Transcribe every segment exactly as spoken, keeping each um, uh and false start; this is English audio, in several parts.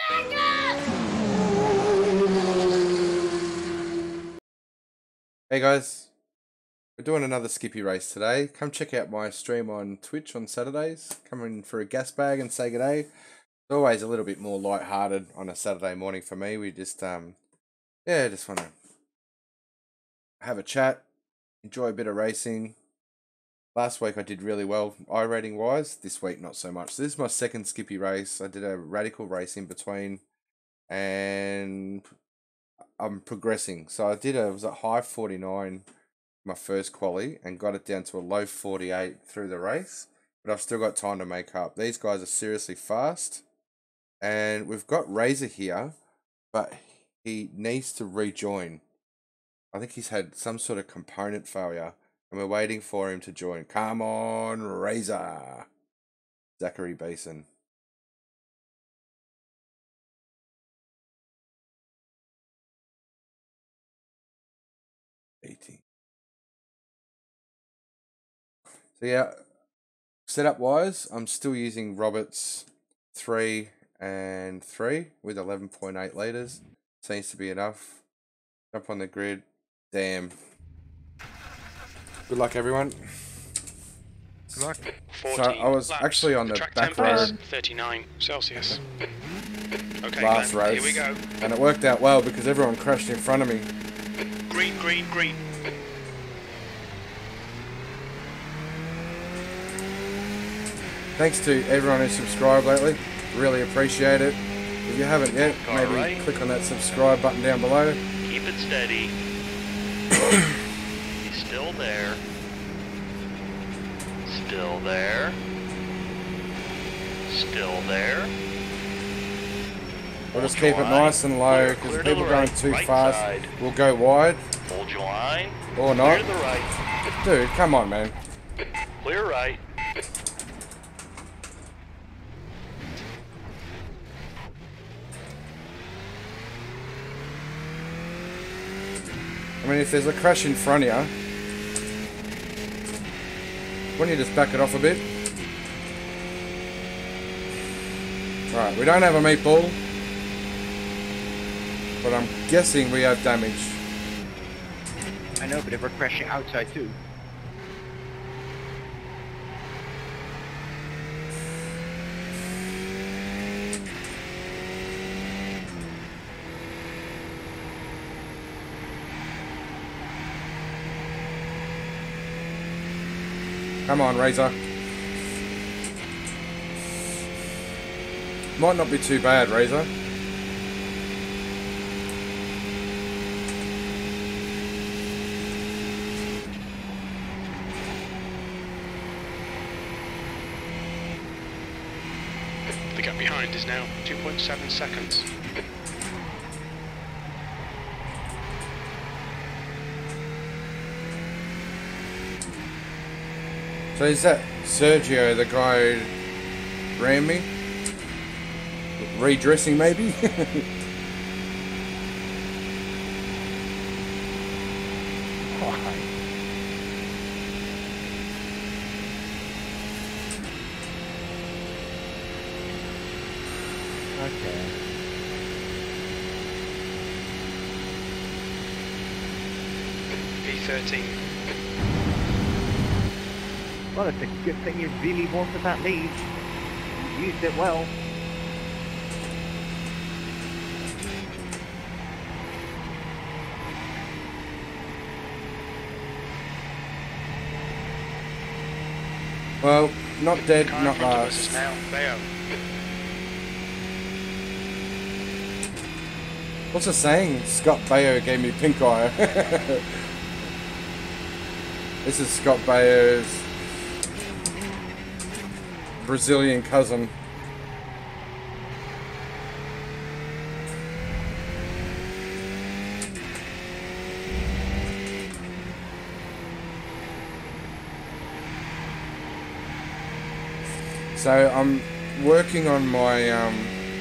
Hey guys, we're doing another Skippy race today. Come check out my stream on Twitch on Saturdays. Come in for a gas bag and say good day. It's always a little bit more light-hearted on a Saturday morning for me. We just, um, yeah, just want to have a chat, enjoy a bit of racing. Last week I did really well iRating wise. This week not so much. So this is my second Skippy race. I did a radical race in between, and I'm progressing. So I did a it was a high forty-nine my first quali and got it down to a low forty-eight through the race, but I've still got time to make up. These guys are seriously fast, and we've got Razor here, but he needs to rejoin. I think he's had some sort of component failure, and we're waiting for him to join. Come on, Razor. Zachary Beeson. eighteen. So yeah, setup wise, I'm still using Roberts three and three with eleven point eight litres. Seems to be enough. Jump on the grid. Damn. Good luck, everyone. Good luck. So I was laps. actually on the, the back road. thirty-nine Celsius. Okay, last Glenn, race. Here we go. And it worked out well because everyone crashed in front of me. Green, green, green. Thanks to everyone who subscribed lately. Really appreciate it. If you haven't yet, All maybe right. click on that subscribe button down below. Keep it steady. He's still there. Still there. Still there. We'll just keep it nice and low because if people are going too fast, we'll go wide. Hold your line. Or not. Clear the right. Dude, come on, man. Clear right. I mean, if there's a crash in front of you, why don't you just back it off a bit? Alright, we don't have a meatball, but I'm guessing we have damage. I know, but if we're crashing outside too. Come on, Razor. Might not be too bad, Razor. The gap behind is now two point seven seconds. So is that Sergio, the guy who ran me? Redressing, maybe? Okay. P thirteen. Well, it's a good thing you really wanted that lead. You used it well. Well, not dead, not last. Now, Bayo. What's the saying? Scott Baio gave me pink eye. This is Scott Baio's Brazilian cousin. So I'm working on my um,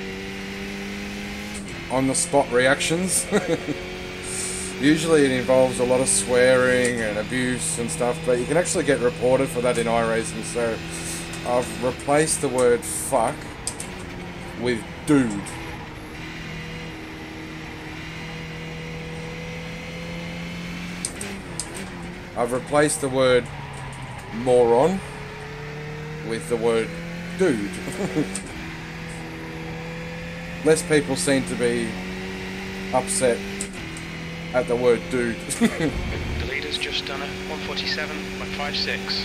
on the spot reactions. Usually it involves a lot of swearing and abuse and stuff, but you can actually get reported for that in iRacing. So I've replaced the word fuck with dude. I've replaced the word moron with the word dude. Less people seem to be upset at the word dude. The leader's just done a one forty-seven point five six.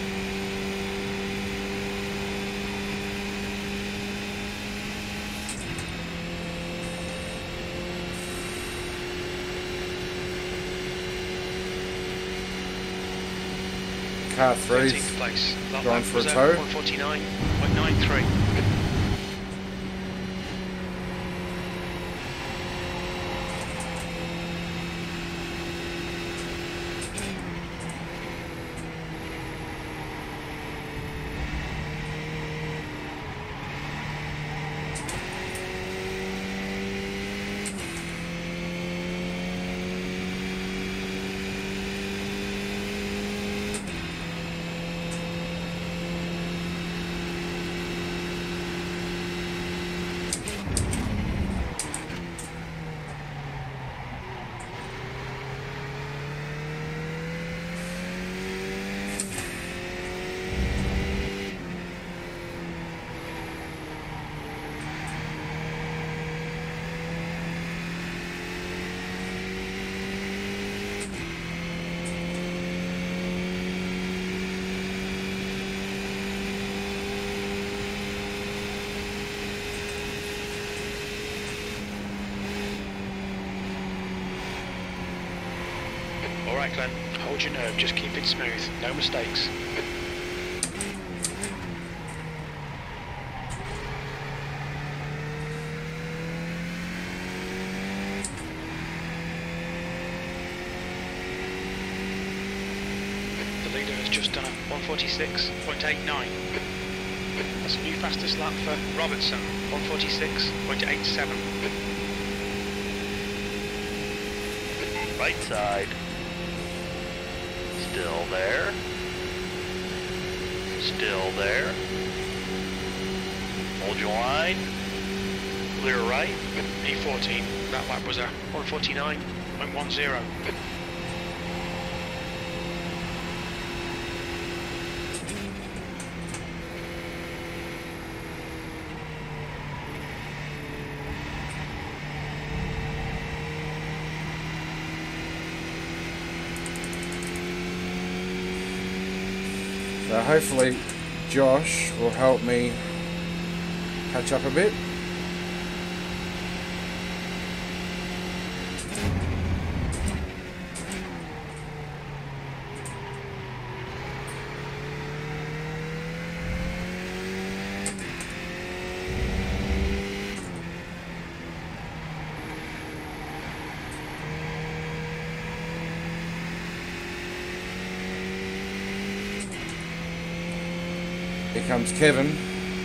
Car three's place. going for a tow. one forty-nine point nine three. Alright Glenn, hold your nerve, just keep it smooth, no mistakes. The leader has just done a one forty-six point eight nine. That's a new fastest lap for Robertson, one forty-six point eight seven. Right side. Still there. Still there. Hold your line. Clear right. E fourteen, that lap was a one forty-nine point one zero. So hopefully Josh will help me catch up a bit. Here comes Kevin.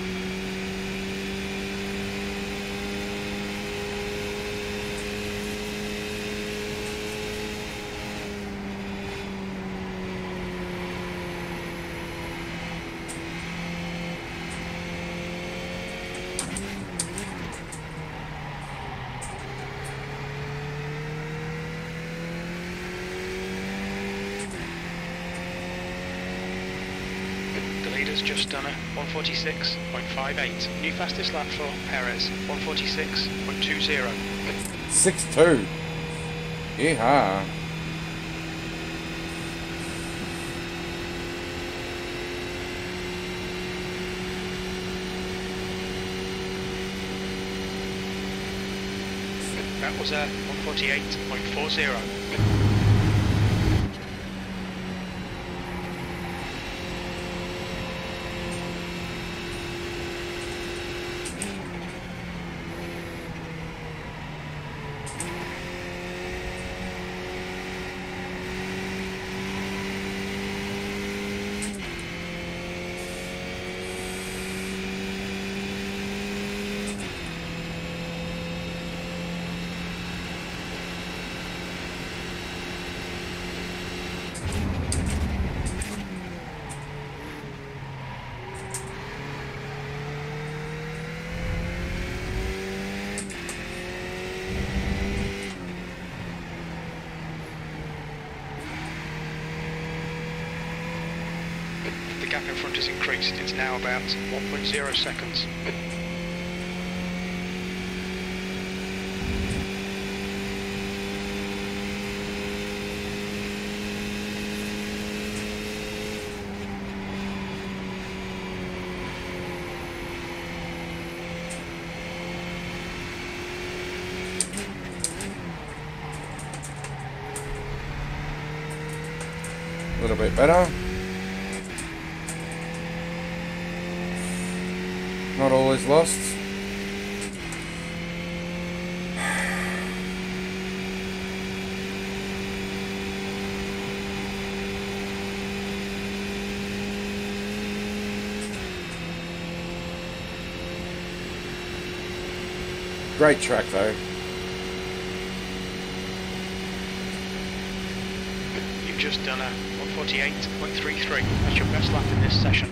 Just done a one forty-six point five eight. New fastest lap for Perez, one forty-six point two zero. six two. Yeehaw. That was a one forty-eight point four zero. gap in front has increased. It's now about one point zero seconds. A little bit better. Not all is lost. Great track though. You've just done a one forty-eight point three three. That's your best lap in this session.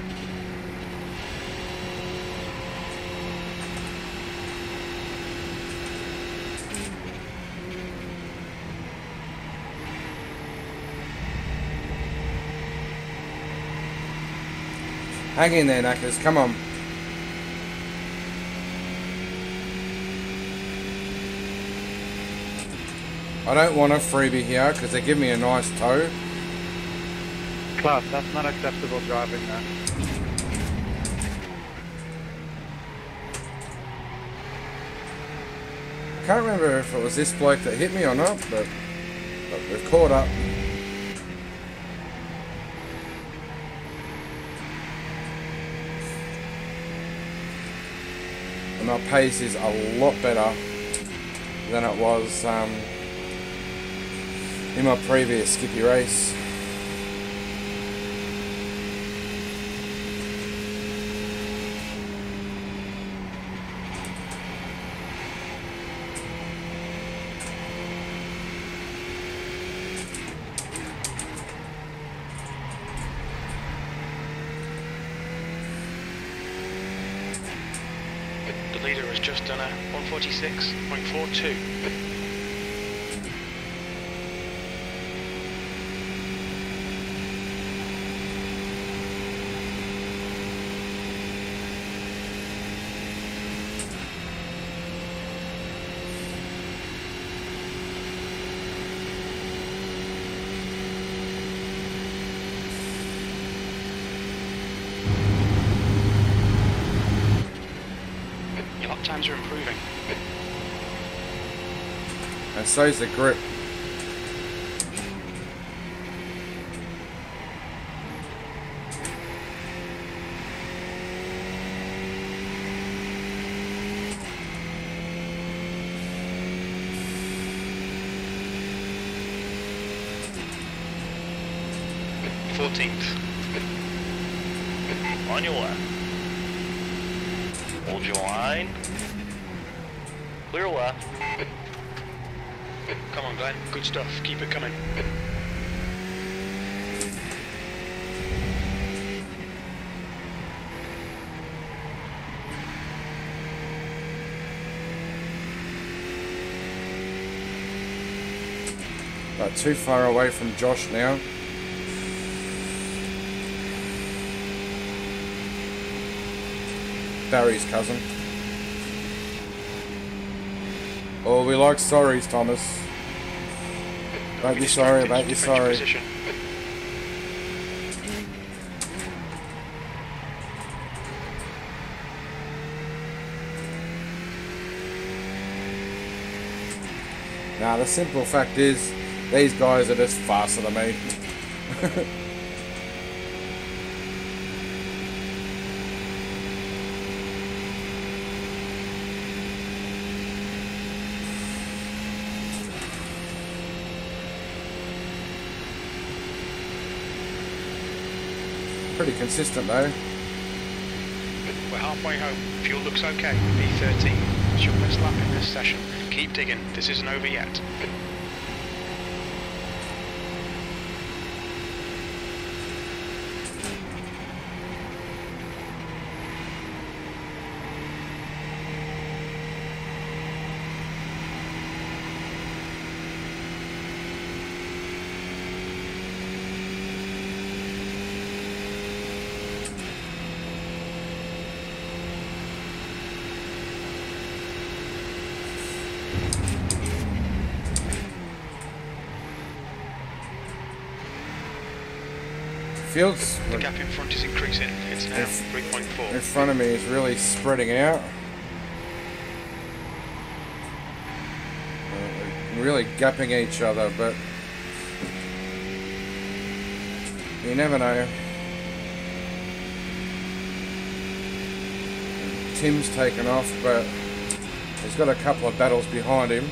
Hang in there, Knackers, come on. I don't want a freebie here because they give me a nice tow. Class, that's not acceptable driving there. I can't remember if it was this bloke that hit me or not, but, but we've caught up. And my pace is a lot better than it was um, in my previous Skippy race. The leader has just done a one forty-six point four two. Your lap times are improving. And so's the grip. fourteenth. On your left. Hold your line. Clear left. Come on, Glenn. Good stuff. Keep it coming. Not too far away from Josh now. Barry's cousin. Oh, we like sorries, Thomas. Don't be sorry about your sorry. Position. Now, the simple fact is, these guys are just faster than me. Pretty consistent though. We're halfway home. Fuel looks okay. V thirteen. It's your best lap in this session. Keep digging. This isn't over yet. Fields The gap in front is increasing. It's now three point four. in front of me is really spreading out. Uh, we're really gapping each other, but you never know. Tim's taken off, but he's got a couple of battles behind him.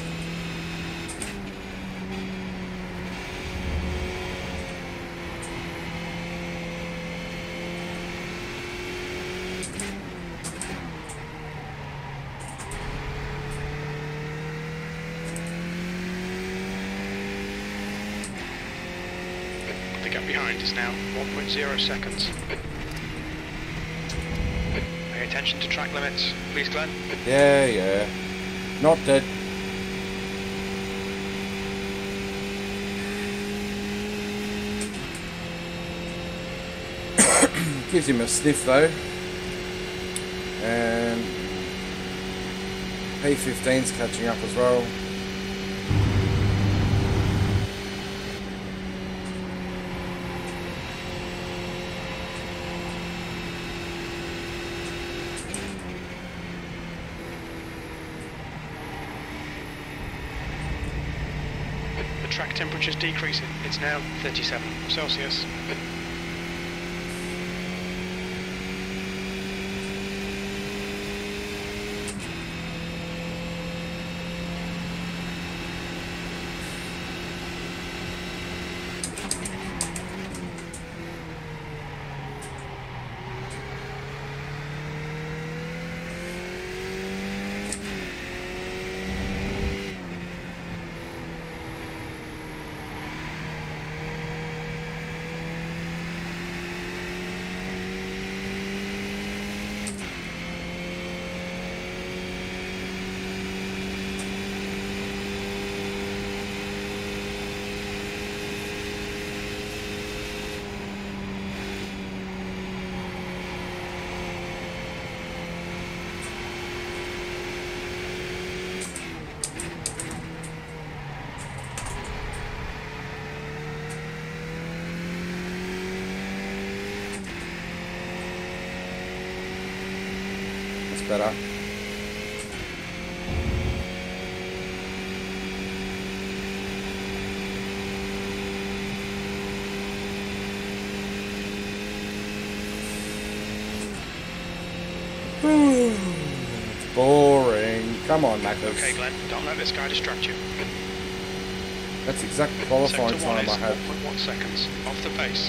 The gap behind is now one point zero seconds. Pay attention to track limits, please, Glenn. Yeah, yeah. Not dead. Gives him a sniff though. And P fifteen's catching up as well. The track temperature's decreasing. It's now thirty-seven Celsius. Better. It's boring. Come on, Knackers. Okay, Glenn, don't let this guy distract you. That's exactly qualifying Sector one time is I had. one point one seconds off the pace.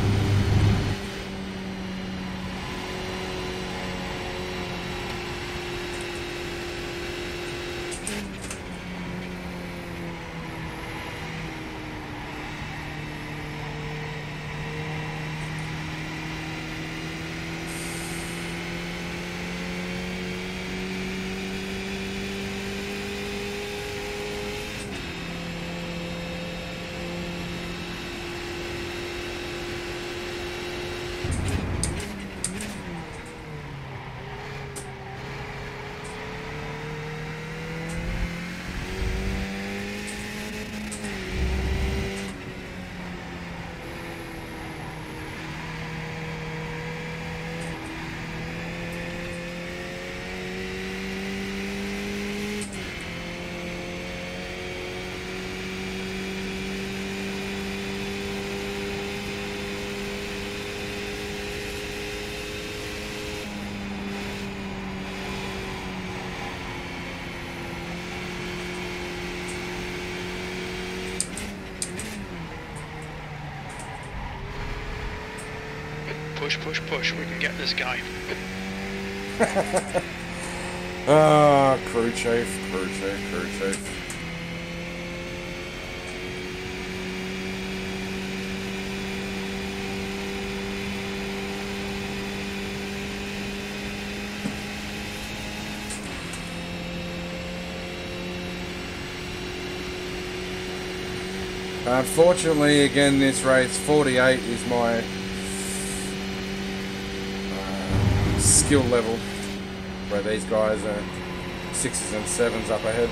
Push, push, push, we can get this guy. Ah, crew chief, crew chief, crew chief. Unfortunately, again, this race, forty-eight is my uh, skill level, where these guys are sixes and sevens up ahead.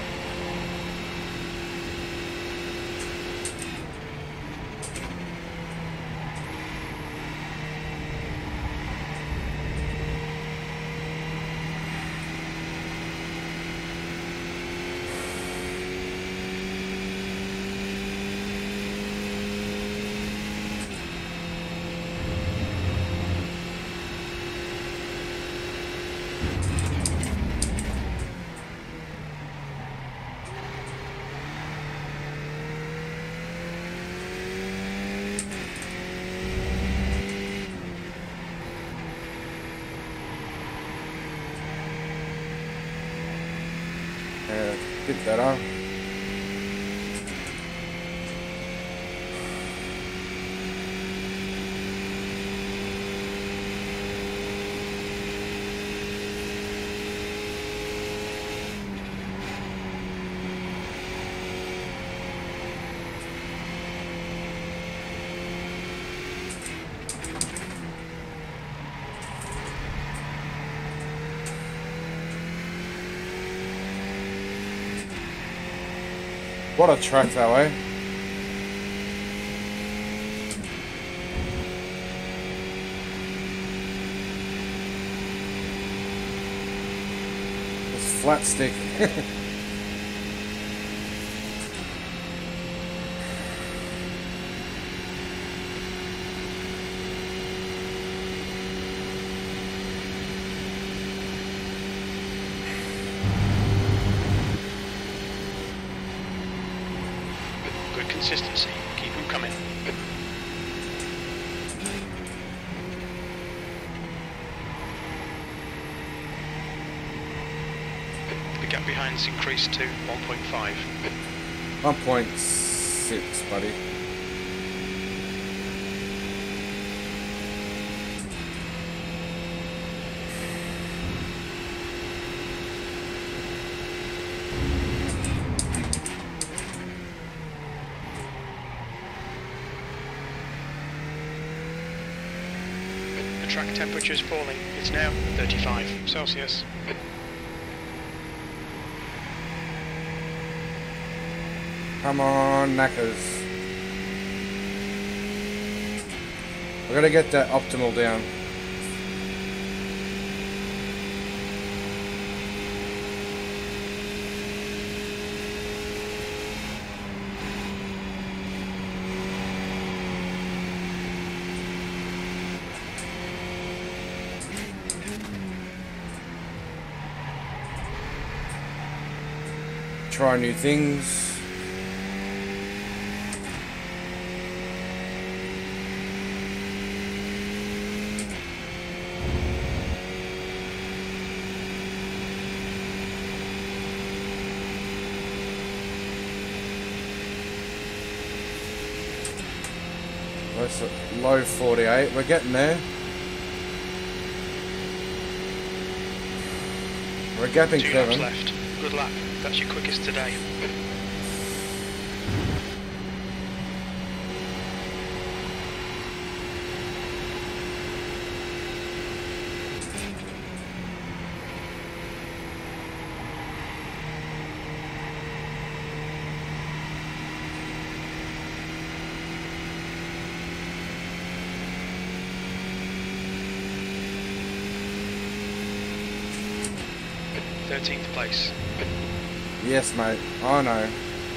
Uh, bit better. What a track that way. It's flat stick. Consistency. Keep them coming. The gap behind's increased to one point five. one point six, buddy. Track temperature is falling. It's now thirty-five Celsius. Come on, knackers. We're gonna get that optimal down. Try new things. That's a low forty-eight. We're getting there. We're gapping Two Kevin. laps left. Good lap. That's your quickest today. thirteenth place. Yes, mate. I know.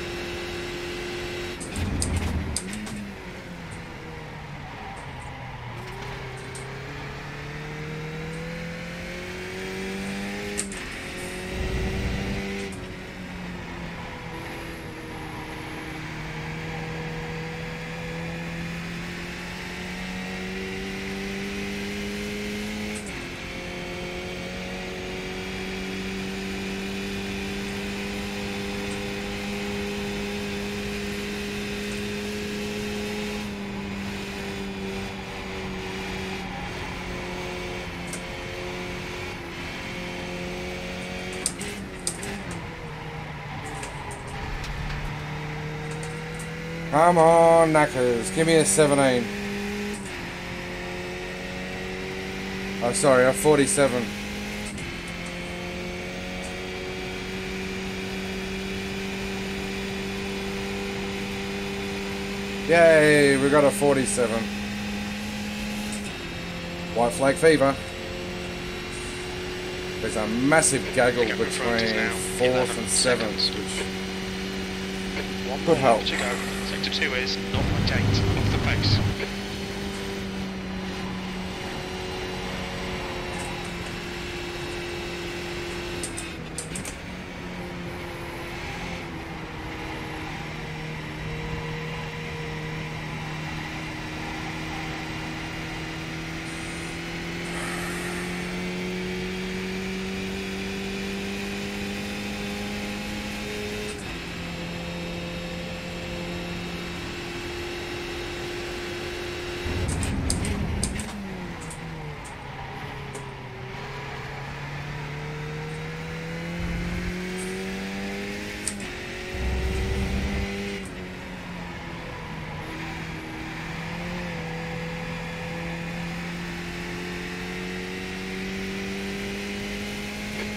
Come on, knackers. Give me a seventeen. Oh, sorry, a forty-seven. Yay, we got a forty-seven. White flag fever. There's a massive gaggle between fourth and seventh, which One could help. to go. Sector two is zero point eight off the pace.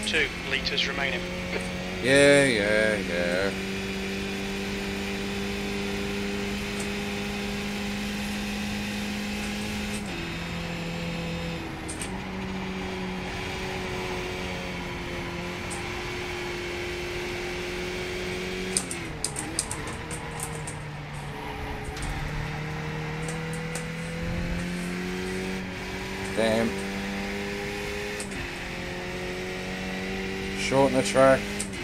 two litres remaining. Yeah, yeah, yeah. Damn. Shorten the track.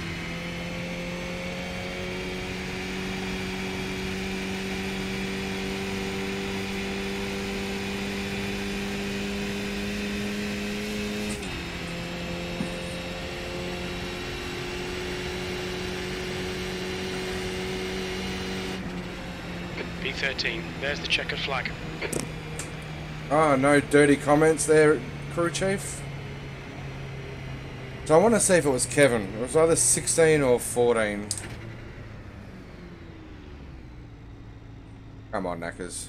B thirteen, there's the checkered flag. Oh, no dirty comments there, crew chief. So I want to see if it was Kevin. It was either sixteen or fourteen. Come on, knackers.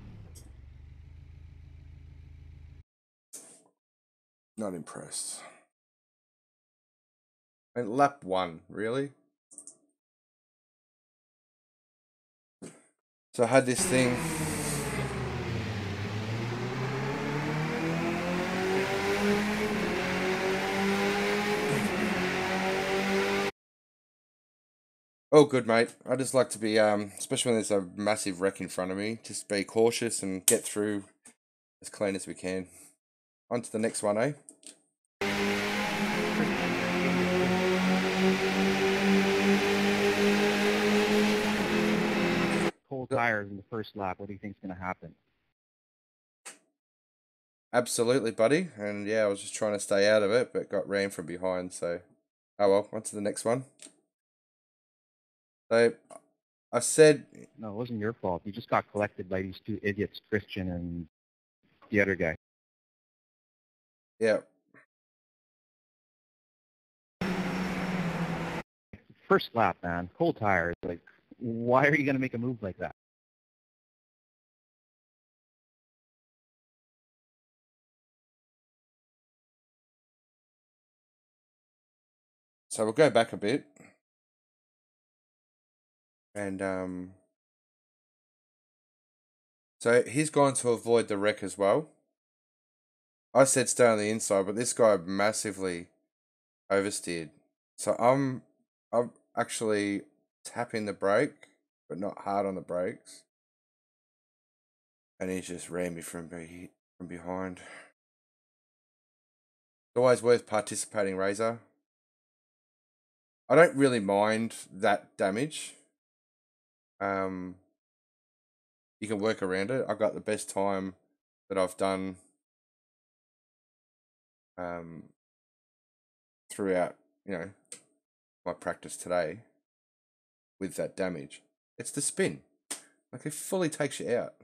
Not impressed. And lap one, really? So I had this thing. Oh, good, mate. I just like to be, um, especially when there's a massive wreck in front of me, just be cautious and get through as clean as we can. On to the next one, eh? Cold tires in the first lap. What do you think's going to happen? Absolutely, buddy. And yeah, I was just trying to stay out of it, but got rammed from behind, so... Oh well, on to the next one. So, I said... No, it wasn't your fault. You just got collected by these two idiots, Christian and the other guy. Yeah. First lap, man. Cold tires. Like, why are you going to make a move like that? So we'll go back a bit. And, um... so he's gone to avoid the wreck as well. I said stay on the inside, but this guy massively oversteered. So I'm, I'm actually tapping the brake, but not hard on the brakes. And he's just rammed me from, be, from behind. It's always worth participating, Razor. I don't really mind that damage. Um, you can work around it. I got the best time that I've done um, throughout, you know, my practice today with that damage. It's the spin. Like, it fully takes you out.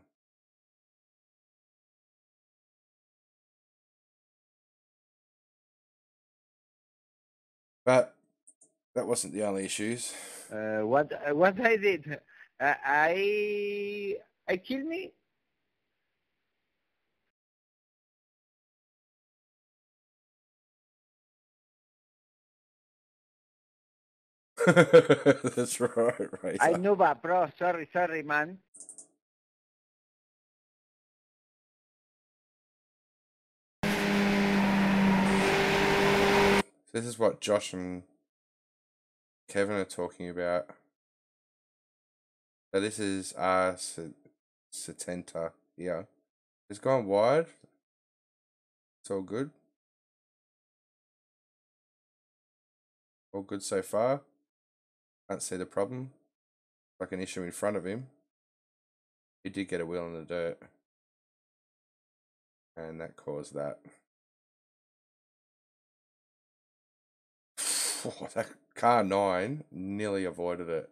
But that wasn't the only issues. Uh, what uh, what I did? Uh, I I killed me. That's right, right. I know, but bro, sorry, sorry, man. This is what Josh and Kevin are talking about. So this is uh Setenta here. It's gone wide. It's all good. All good so far. Can't see the problem. Like an issue in front of him. He did get a wheel in the dirt. And that caused that. Oh, that car nine nearly avoided it.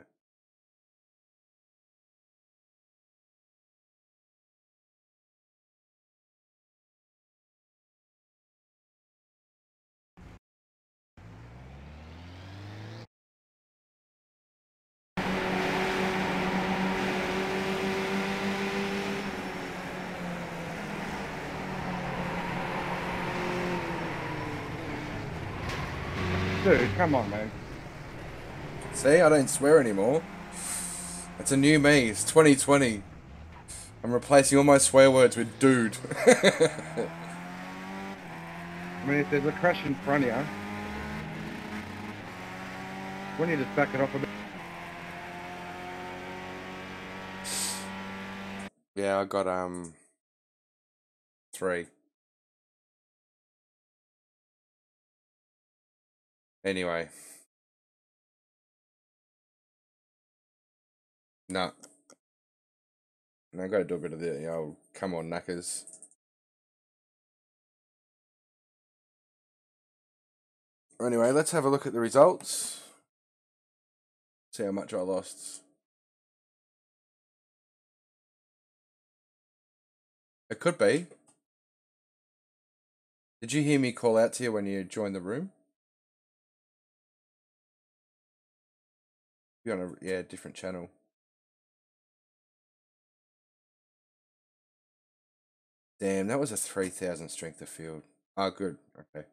Dude, come on, man. See, I don't swear anymore. It's a new me. It's twenty twenty. I'm replacing all my swear words with dude. I mean, if there's a crash in front of you, we need to back it off a bit. Yeah, I got um three. Anyway. No. No, I gotta do a bit of the, you know, come on, knackers. Anyway, let's have a look at the results. See how much I lost. It could be. Did you hear me call out to you when you joined the room? You're on a, yeah, different channel. Damn, that was a three thousand strength of field. Ah, oh, good. Okay.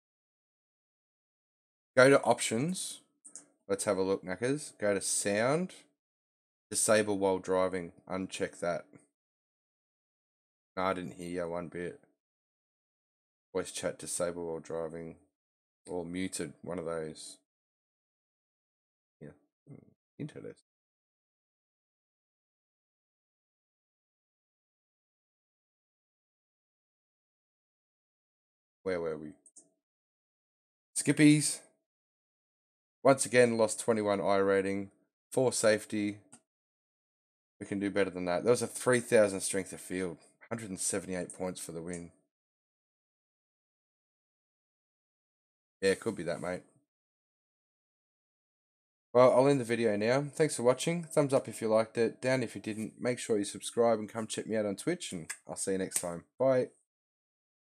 Go to options. Let's have a look, knackers. Go to sound. Disable while driving. Uncheck that. No, I didn't hear you one bit. Voice chat disable while driving. Or muted. One of those. Yeah. Internet. Where were we? Skippys. Once again, lost twenty-one I rating. four safety. We can do better than that. There was a three thousand strength of field. one hundred seventy-eight points for the win. Yeah, it could be that, mate. Well, I'll end the video now. Thanks for watching. Thumbs up if you liked it. Down if you didn't. Make sure you subscribe and come check me out on Twitch. And I'll see you next time. Bye.